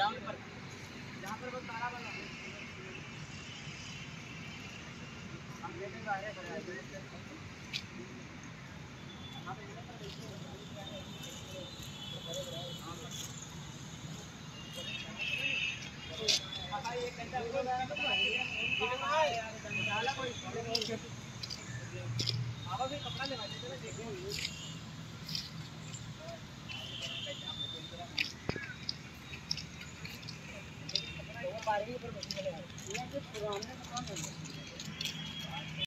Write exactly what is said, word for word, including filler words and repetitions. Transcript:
Ground पर जहाँ पर वो तारा बना हम गेट में आ रहे हैं एक घंटा आवा भी कपड़ा लेवा देते ना देखो बारहवीं पर बच्चे ये पुराने दुकान है।